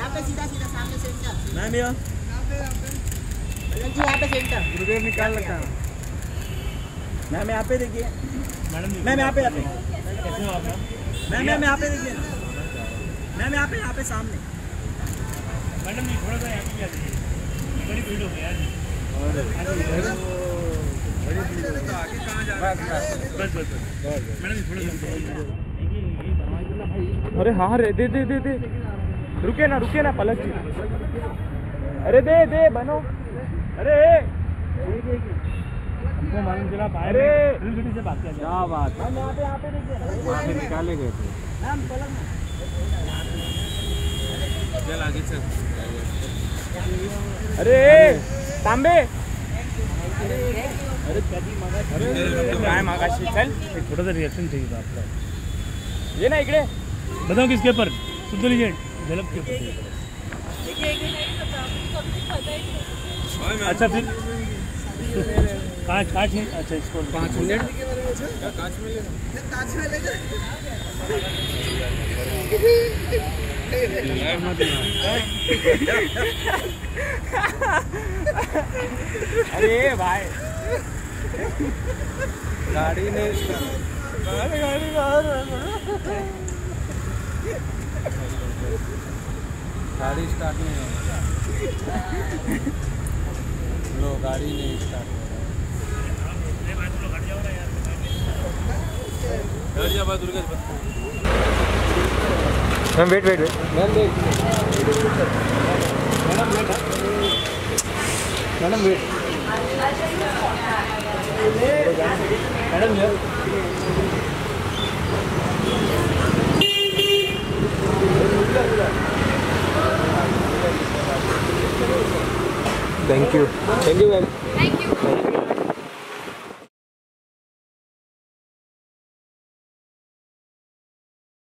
यहाँ पे सीधा सीधा सामने सेंटर। मैम यहाँ जी, यहाँ पे सेंटर। गुरुदेव निकाल रखा है मैम, यहाँ पे देखिए मैम, यहाँ पे मैम, यहाँ पे देखिए मैम, यहाँ पे सामने मैडम जी थोड़ा सा यहाँ पे आ जाइए, बड़ी भीड़ हो गई यार। आगे कहाँ जा रहा है? बस मैडम जी थोड़ा सा। अरे हाँ रे, दे दे दे दे, रुके ना पलक जी। अरे दे दे बनो, अरे हमको मालूम चला बाहर सिटी से बात किया। क्या बात है, यहाँ पे देखिए। वहाँ से निकाले गए थे। मैम पलक में। चल आगे चल। अरे तांबे, अरे कधी मागा, काय मागाशी चल, थोड़ा सा रिएक्शन चाहिए था आपका। ये ना इकडे बताओ किसके ऊपर? सुंदर लीजिए झलक के ऊपर। अच्छा फिर कांच है। अच्छा इसको 5 मिनट कांच में ले अरे भाई गाड़ी नहीं गाड़ी स्टार्ट नहीं हो रहा। लो गाड़ी नहीं स्टार्ट हो रहा। मैम वेट मैम देख madam wait madam thank you ma'am.